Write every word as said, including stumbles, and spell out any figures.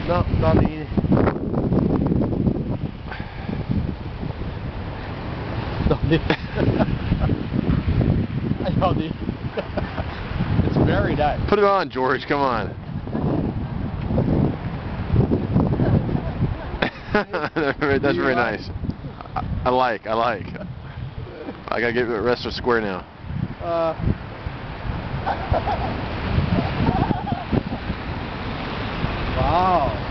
No, Donnie. Donnie. Donnie. It's very nice. Put it on, George. Come on. That's very nice. I, I like. I like. I gotta get the rest of square now. Uh. Wow.